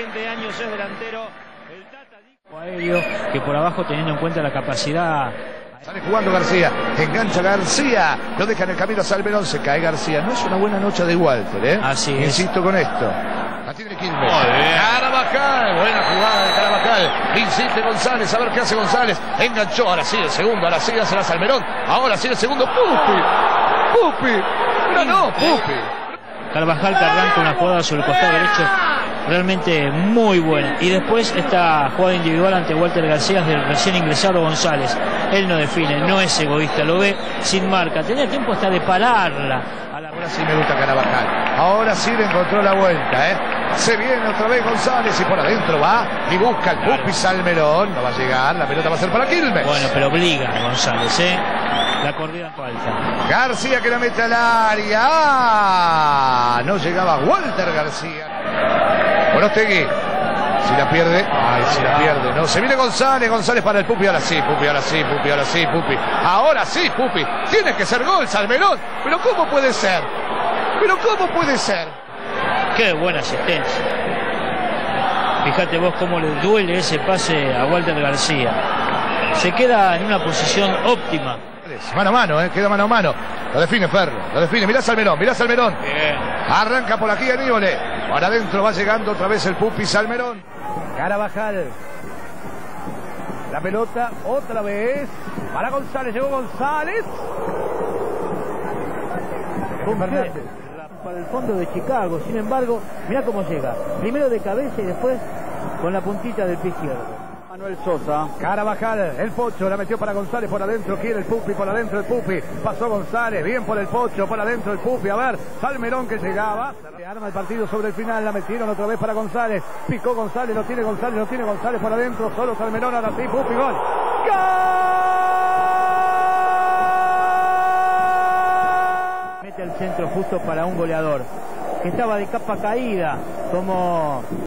20 años, es delantero. El Tata dijo aéreo que por abajo, teniendo en cuenta la capacidad. Sale jugando García, engancha García, lo deja en el camino a Salmerón, se cae García. No es una buena noche de Walter, ¿eh? Así es. Insisto con esto. La tiene Quilmes. Carabajal, buena jugada de Carabajal. Insiste González, a ver qué hace González. Enganchó, ahora sí el segundo, ahora sí hace la Salmerón. Ahora sí el segundo, Pupi. No, Pupi. Carvajal, que arranca una jugada sobre el costado derecho realmente muy buena, y después esta jugada individual ante Walter García del recién ingresado González. Él no define, no es egoísta, lo ve sin marca, tenía tiempo hasta de pararla. Ahora sí me gusta Carabajal, ahora sí le encontró la vuelta, ¿eh? Se viene otra vez González y por adentro va y busca el Pupi Salmerón. No va a llegar, la pelota va a ser para Quilmes. Bueno, pero obliga a González, la corrida falta. García que la mete al área. ¡Ah! No llegaba Walter García. Borostegui, si la pierde, si la pierde, no, se viene González para el Pupi, ahora sí, Pupi. Ahora sí, Pupi, tiene que ser gol, Salmerón, pero ¿cómo puede ser? Qué buena asistencia. Fíjate vos cómo le duele ese pase a Walter García. Se queda en una posición óptima. Mano a mano, queda mano a mano. Lo define Ferro, mirá Salmerón. Bien. Arranca por aquí Aníbal. Para adentro va llegando otra vez el Pupi Salmerón. Carabajal. La pelota otra vez para González, llegó González. Para el fondo de Chicago, sin embargo, mirá cómo llega. Primero de cabeza y después con la puntita del pie izquierdo. Manuel Sosa. Carabajal, el Pocho, la metió para González por adentro, quiere el Pupi, por adentro el Pupi, pasó González, bien por el Pocho, por adentro el Pupi, a ver, Salmerón que llegaba, se arma el partido sobre el final, la metieron otra vez para González, picó González, lo tiene González por adentro, solo Salmerón, ahora sí, Pupi, gol. ¡Gol! Mete el centro justo para un goleador que estaba de capa caída, como